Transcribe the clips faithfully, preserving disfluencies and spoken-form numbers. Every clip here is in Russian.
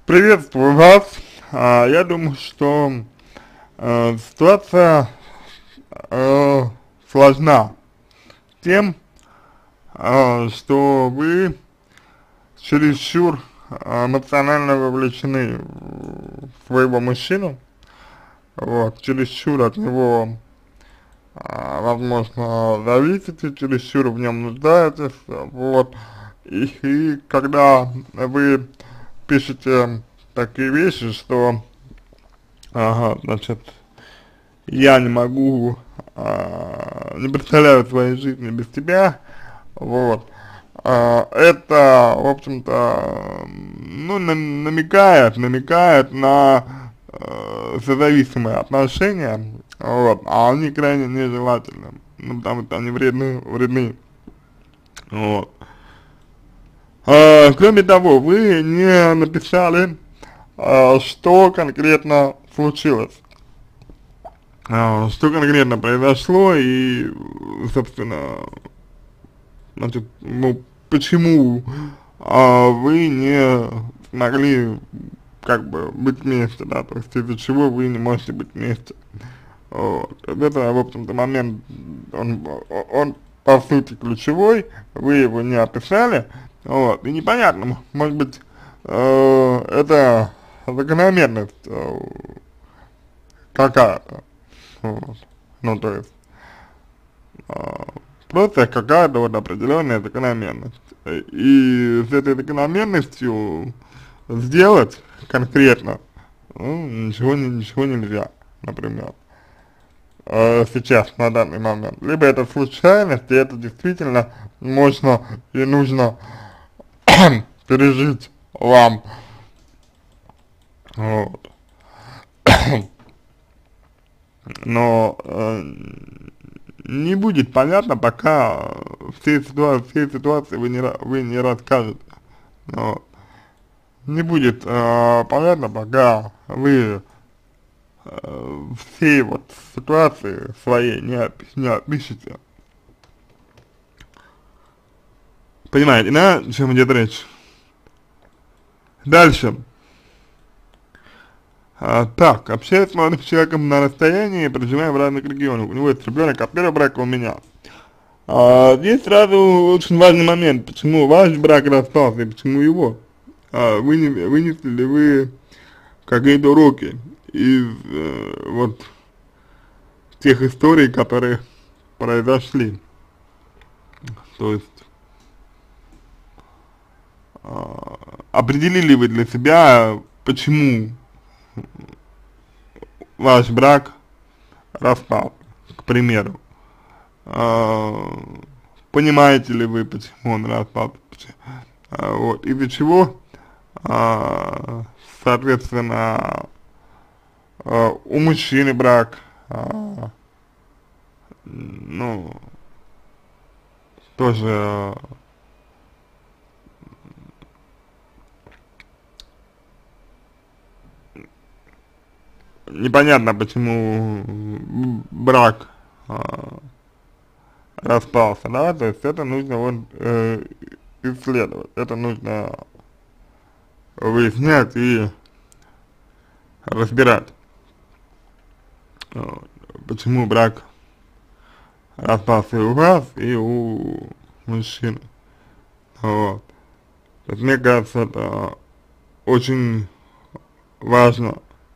Приветствую вас. А, я думаю, что э, ситуация э, сложна тем, э, что вы чересчур э, эмоционально вовлечены в своего мужчину, вот, чересчур от него, а, возможно, зависите, чересчур в нем нуждаетесь, вот, и, и когда вы пишете такие вещи, что, ага, значит, я не могу, а, не представляю своей жизни без тебя, вот, а, это, в общем-то, ну, на- намекает, намекает на э, созависимые отношения, вот, а они крайне нежелательны, ну, потому что они вредны, вредны, вот. А, кроме того, вы не написали, а, что конкретно случилось, а, что конкретно произошло и, собственно, значит, ну, почему а, вы не смогли как бы быть вместе, да, то есть из-за чего вы не можете быть вместе. Вот. Вот это, в общем-то, момент, он, он по сути ключевой, вы его не описали, вот, и непонятно, может быть, э, это закономерность э, какая-то, вот, ну, то есть, э, просто какая-то вот определенная закономерность, и с этой закономерностью сделать конкретно, ну, ничего, не- ничего нельзя, например. э, сейчас, на данный момент. Либо это случайность, и это действительно можно и нужно пережить вам. Вот. Но э, не будет понятно, пока все ситуации, все ситуации вы не, ра- вы не расскажете. Вот. Не будет э, понятно, пока вы э, все вот ситуации своей не, опи- не опишете. Понимаете, да, о чем идет речь? Дальше. А, так, общаюсь с молодым человеком на расстоянии, проживаем в разных регионах. У него есть ребенок от первого брака, у меня. А, здесь сразу очень важный момент, почему ваш брак распался и почему его. А, вы не, вынесли ли вы какие-то уроки из э, вот тех историй, которые произошли. То есть а, определили вы для себя, почему ваш брак распал, к примеру. А, понимаете ли вы, почему он распал, а, вот, из-за чего, а, соответственно, а, у мужчины брак, а, ну, тоже непонятно, почему брак а, распался, да, то есть это нужно вот э, исследовать, это нужно выяснять и разбирать, вот, почему брак распался и у вас, и у мужчины, вот. То есть, мне кажется, это очень важно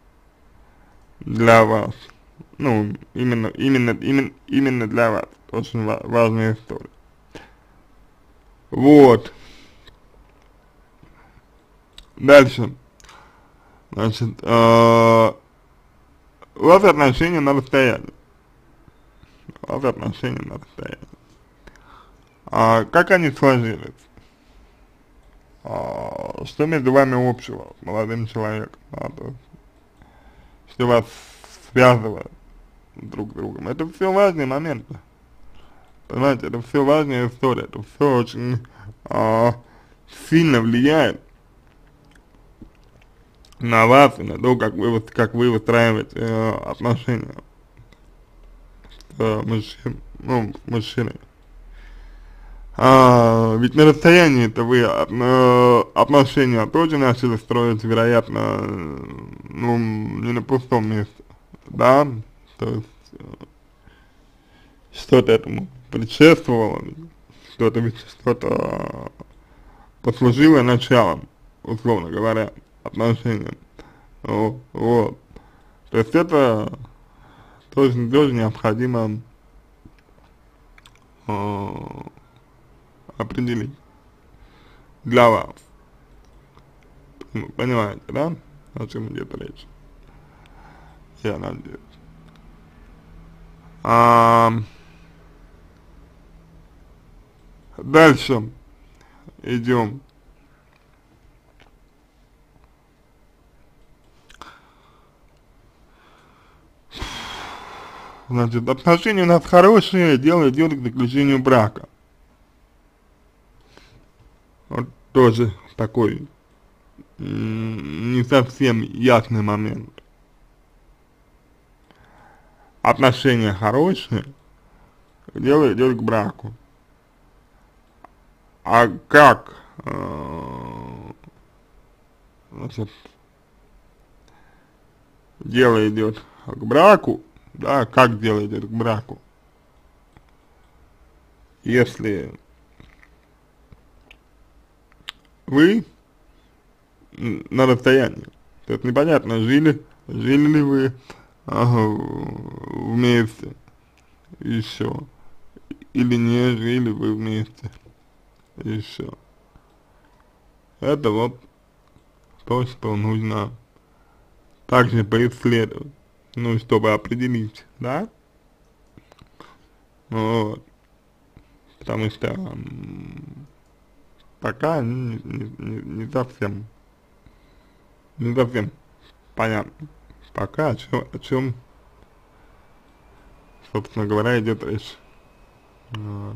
для вас, ну, именно, именно, именно, именно для вас, очень ва важная история. Вот, дальше, значит, э, у вас отношения на расстоянии, у вас отношения на расстоянии. А как они сложились? А, что между вами общего, с молодым человеком, да, то есть, что вас связывает друг с другом? Это все важные моменты, понимаете, это все важная история, это все очень а, сильно влияет на вас и на то, как вы, вот- как вы выстраиваете э, отношения с э, мужчин, ну, с мужчиной. А, ведь на расстоянии-то вы э, отношения тоже начали строить, вероятно, э, ну, не на пустом месте, да, то есть э, что-то этому предшествовало, что-то ведь что-то послужило началом, условно говоря, отношениям, О, вот, то есть это тоже, тоже необходимо э, определить для вас. Ну, понимаете, да, о чем идет речь? Я надеюсь. А, дальше идем. Значит, отношения у нас хорошие, дело идет к заключению брака. Вот тоже такой не совсем ясный момент. Отношения хорошие, дело идет к браку. А как, э, значит, дело идет к браку, да, как дело идет к браку, если вы на расстоянии, то есть непонятно, жили, жили ли вы ага, вместе еще, или не жили вы вместе еще. Это вот то, что нужно также поисследовать, ну, чтобы определить, да, вот, потому что м, пока не, не, не, не совсем, не совсем понятно, пока о чем, о чем, собственно говоря, идет речь. Вот.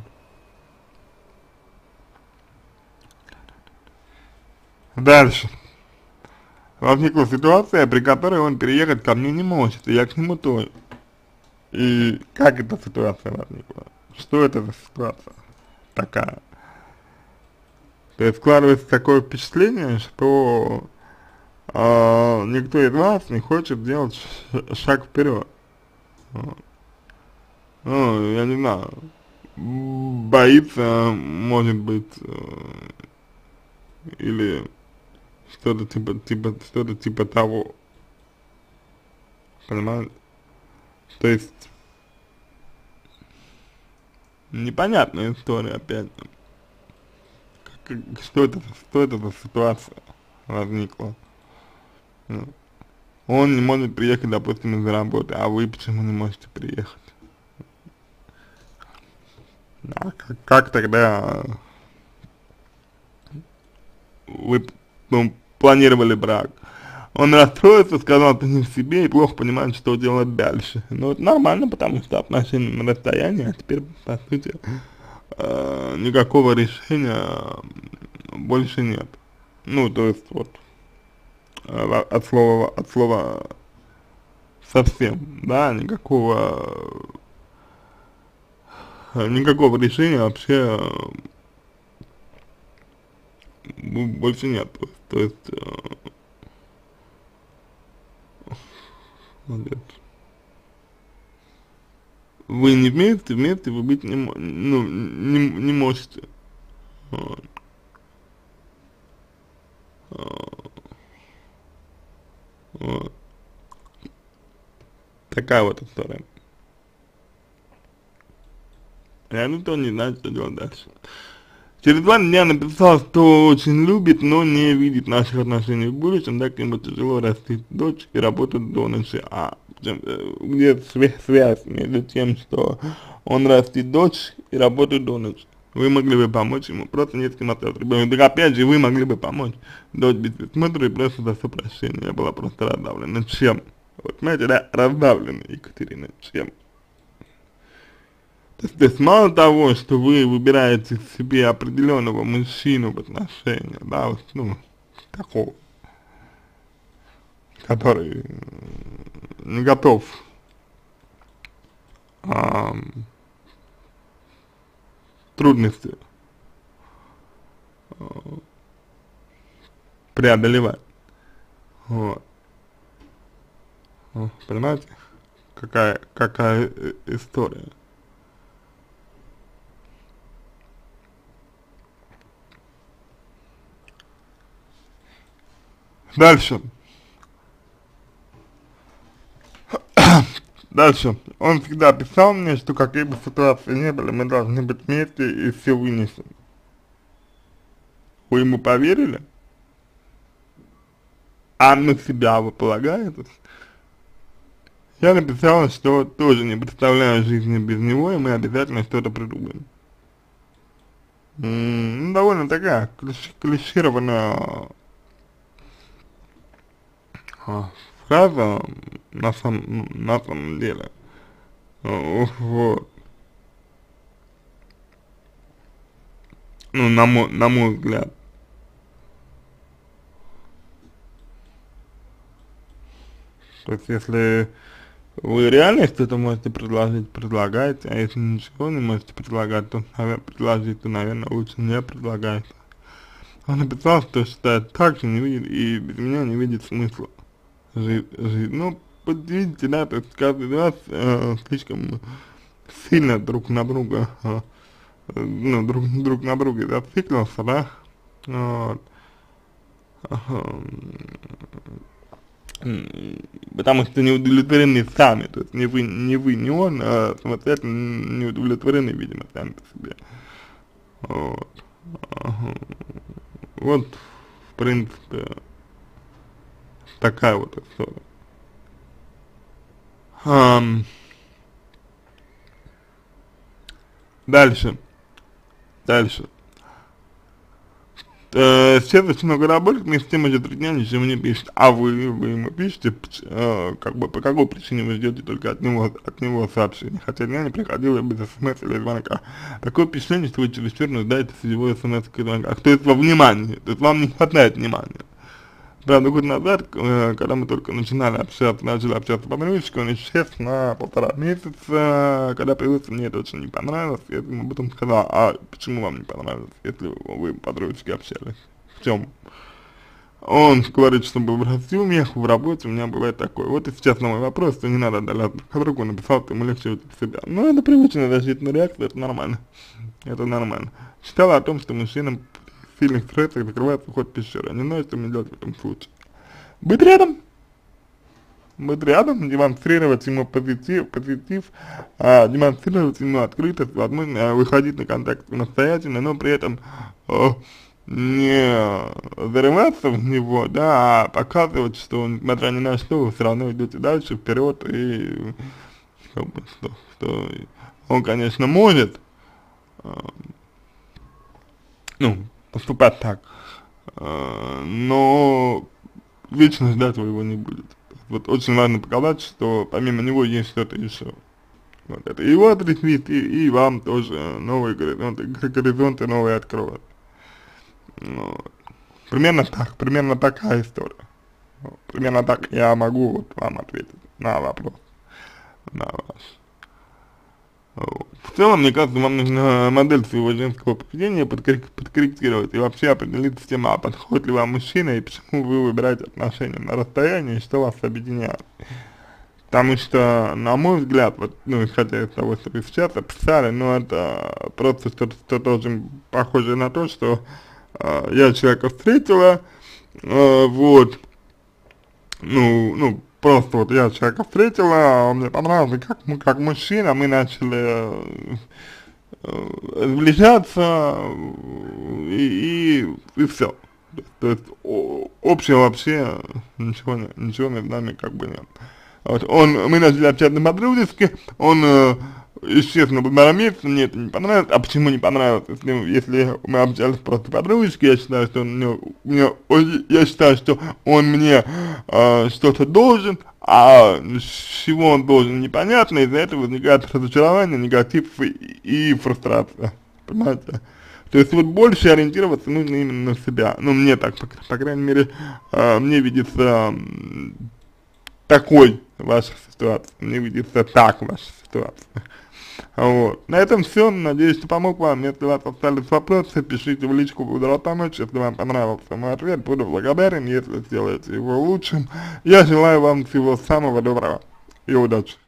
Дальше. Возникла ситуация, при которой он переехать ко мне не может, и я к нему тоже. И как эта ситуация возникла? Что это за ситуация такая? То есть складывается такое впечатление, что э, никто из вас не хочет делать шаг вперед. Вот. Ну, я не знаю, боится, может быть, э, или что-то типа, типа, что-то типа того. Понимаете? То есть непонятная история опять. Как, что это, что это за ситуация возникла? Ну, он не может приехать, допустим, из-за работы, а вы почему не можете приехать? А как, как тогда вы ну, планировали брак? Он расстроится, сказал, ты не в себе и плохо понимает, что делать дальше. Ну, это нормально, потому что отношения на расстоянии, а теперь, по сути, э, никакого решения больше нет. Ну, то есть, вот, э, от слова, от слова совсем, да, никакого, э, никакого решения вообще э, больше нет. То есть, то есть э, вот вы не вместе, вместе вы быть не, ну, не, не можете. Вот. Вот. Такая вот история. Я никто не знает, что делать дальше. Через два дня написал, что очень любит, но не видит наших отношений в будущем, так ему тяжело растить дочь и работать до ночи. А где связь между тем, что он растит дочь и работает до ночи? Вы могли бы помочь ему, просто не с кем остаться ребенок. Так опять же, вы могли бы помочь. Дочь без присмотра и просто за все прощения. Я была просто раздавлена. Чем? Вот знаете, да, раздавлена, Екатерина, чем? То есть, то есть мало того, что вы выбираете себе определенного мужчину в отношениях, да, вот, ну, такого, который не готов а, трудности преодолевать. Вот. Понимаете, какая, какая история. Дальше. Дальше. Он всегда писал мне, что какие бы ситуации ни были, мы должны быть вместе и все вынесем. Вы ему поверили? А на себя вы полагаетесь? Я написала, что тоже не представляю жизни без него, и мы обязательно что-то придумаем. М-м, ну, довольно такая клиш клишированная а, фраза на самом, на самом деле. Вот. Ну, на мой, на мой взгляд. То есть, если вы реально что-то можете предложить, предлагайте, а если ничего не можете предлагать, то, наверное, предложить, то, наверное, лучше не предлагайте. Он написал, что считает так же, не видит, и без меня не видит смысла жить. жить. Ну, видите, да, то есть каждый из вас э, слишком сильно друг на друга, э, ну, друг, друг на друга зациклился, да, вот. Потому что не удовлетворены сами, то есть не вы, не вы, не он, а самостоятельно не удовлетворены, видимо, сами по себе. Вот. Ага. Вот, в принципе, такая вот история. Um, дальше, дальше. Э, сейчас очень много работает, мне с тем уже три дня ничего не пишет, а вы, вы ему пишете, э, как бы, по какой причине вы ждете только от него, от него сообщения, хотя дня не приходило без смс или звонка. Такое впечатление, что вы чересчур нуждаетесь в его смс и звонках, то есть во внимании, то есть вам не хватает внимания. Правда, год назад, э, когда мы только начинали общаться, начали общаться по привычке, он исчез на полтора месяца, когда появился, мне это очень не понравилось, я ему об этом сказал, а почему вам не понравилось, если вы по привычке общались, в чем? Он говорит, что был в раздумьях, в работе у меня бывает такое. Вот и сейчас на мой вопрос, что не надо отдаляться друг от друга, он написал, что ему легче уйти в себя. Ну, это привычная защитная реакция, это нормально, это нормально. Читала о том, что мужчинам в сильных стрессах закрывается вход в пещеру. Не знаю, что мне делать в этом случае. Быть рядом, быть рядом, демонстрировать ему позитив, позитив, а, демонстрировать ему открытость, возможно, выходить на контакт самостоятельно, но при этом о, не зарываться в него, да, а показывать, что несмотря ни на что, вы все равно идете дальше, вперед, и как бы, что, что он, конечно, может, а, ну, поступать так, а, но вечно ждать его не будет. Вот очень важно показать, что помимо него есть что-то еще. Вот это его отрисует, и, и вам тоже новые горизонты, горизонты новые откроют. Вот. Примерно так, примерно такая история. Вот. Примерно так я могу вот вам ответить на вопрос, на ваш. Вот. В целом, мне кажется, вам нужно модель своего женского поведения подкорректировать и вообще определиться с тем, а подходит ли вам мужчина и почему вы выбираете отношения на расстоянии и что вас объединяет. Потому что, на мой взгляд, вот, ну, исходя из того, что вы сейчас описали, ну, это просто что-то что очень похоже на то, что э, я человека встретила, э, вот, ну, ну, просто вот я человека встретила, он мне понравился как, как мужчина, мы начали э, сближаться, и, и, и все. То есть о, общего вообще ничего, ничего между нами как бы нет. Вот, он, мы начали общаться по-дружески, он э, исчез на полтора месяца, мне это не понравилось. А почему не понравилось? Если, если мы общались просто по-дружески, я считаю, что он мне, мне, я считаю, что он мне э, что-то должен, а с чего он должен, непонятно, из-за этого возникает разочарование, негатив и, и фрустрация, понимаете? То есть вот больше ориентироваться нужно именно на себя, ну мне так, по, по крайней мере, э, мне видится э, такой ваша ситуация, мне видится так ваша ситуация. Вот. На этом все. Надеюсь, что помог вам. Если у вас остались вопросы, пишите в личку, буду рад помочь. Если вам понравился мой ответ, буду благодарен, если сделаете его лучшим. Я желаю вам всего самого доброго и удачи.